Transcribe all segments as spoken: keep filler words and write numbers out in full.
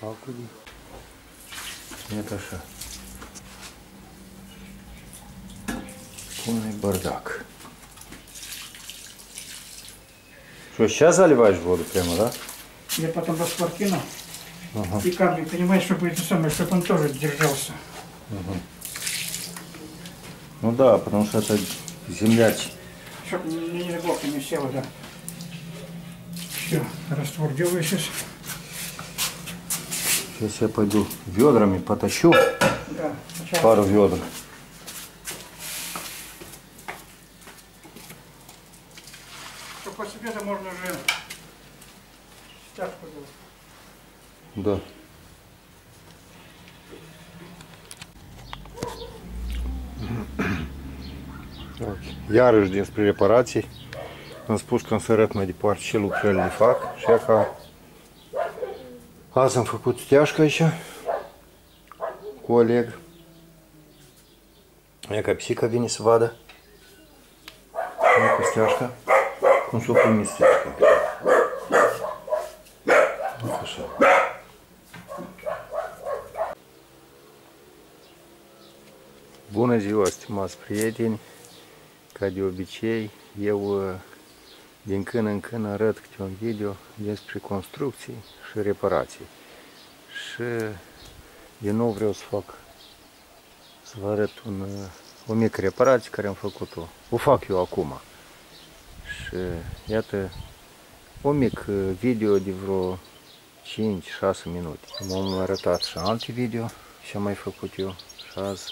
acului. Iată așa. Полный бардак. Что, сейчас заливаешь воду прямо, да? Я потом расквартину. Ага. И камни, понимаешь, чтобы это самое, чтобы он тоже держался. Ага. Ну да, потому что это земля. Чтобы не, не глубоко не село, да. Все, раствор делаю сейчас. Сейчас я пойду ведрами потащу. Да, сначала. Пару ведер. Что после обеда можно уже стяжку делать. Да. Iarăși despre reparații. Am spus că am să arăt mai departe ce lucrările le fac. Și că azi am făcut steajcă aici cu Oleg. Ia ca pisica vine să vadă. Ia cu steajcă. Cum s-o primit steajcă. Așa. Bună ziua, stimați prieteni! Ca de obicei, eu din când în când arăt câte un video despre construcții și reparații. Și din nou vreau să fac, să vă arăt un, o mică reparație care am făcut-o. O fac eu acum. Și iată, o mic video de vreo cinci șase minute. M-am arătat și în alte video și am mai făcut eu. Și azi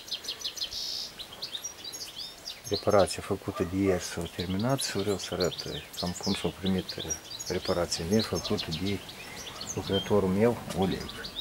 reparația făcută de ieri s-a terminat și vreau să arăt cam cum s-a primit reparația mea făcută de lucrătorul meu, Oleg.